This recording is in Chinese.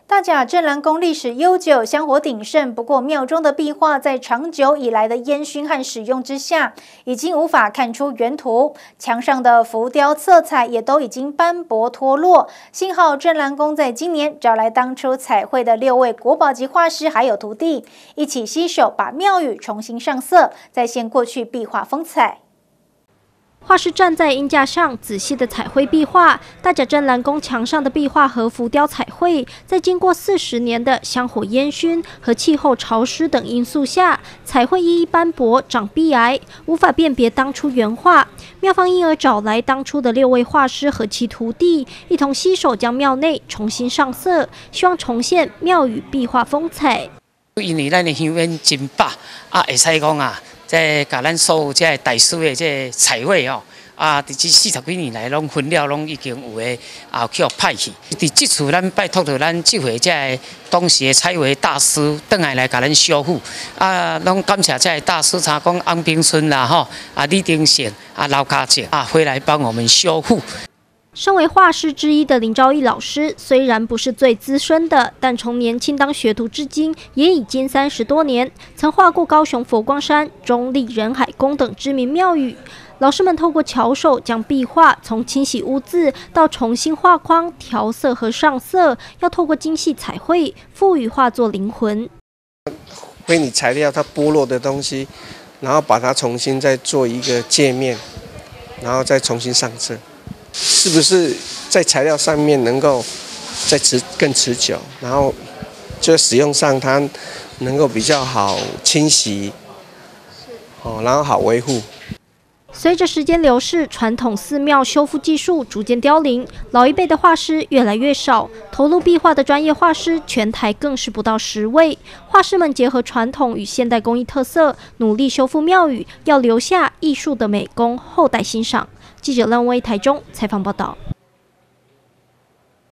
大甲镇澜宫历史悠久，香火鼎盛。不过，庙中的壁画在长久以来的烟熏和使用之下，已经无法看出原图。墙上的浮雕色彩也都已经斑驳脱落。幸好镇澜宫在今年找来当初彩绘的6位国宝级画师还有徒弟，一起携手把庙宇重新上色，再现过去壁画风采。 画师站在鹰架上，仔细的彩绘壁画。大甲镇澜宫墙上的壁画和浮雕彩绘，在经过40年的香火烟熏和气候潮湿等因素下，彩绘一一斑驳、长壁癌，无法辨别当初原画。庙方因而找来当初的6位画师和其徒弟，一同携手将庙内重新上色，希望重现庙宇壁画风采。 因为咱的香烟真白会使讲即甲咱所有即大师的即彩绘伫这40几年来，拢分了拢已经有诶去互歹去。伫即次咱拜托着咱即回即当时的彩绘大师转来甲咱修复，拢感谢即大师，像讲安平顺啦李丁宪刘家正回来帮我们修复。 身为画师之一的林昭义老师，虽然不是最资深的，但从年轻当学徒至今，也已经30多年。曾画过高雄佛光山、中立仁海宫等知名庙宇。老师们透过巧手将壁画从清洗污渍到重新画框、调色和上色，要透过精细彩绘，赋予画作灵魂。 灰泥材料它剥落的东西，然后把它重新再做一个界面，然后再重新上色。 是不是在材料上面能够更持久，然后就使用上它能够比较好清洗，然后好维护。 随着时间流逝，传统寺庙修复技术逐渐凋零，老一辈的画师越来越少，投入壁画的专业画师全台更是不到10位。画师们结合传统与现代工艺特色，努力修复庙宇，要留下艺术的美工后代欣赏。记者任威台中采访报道。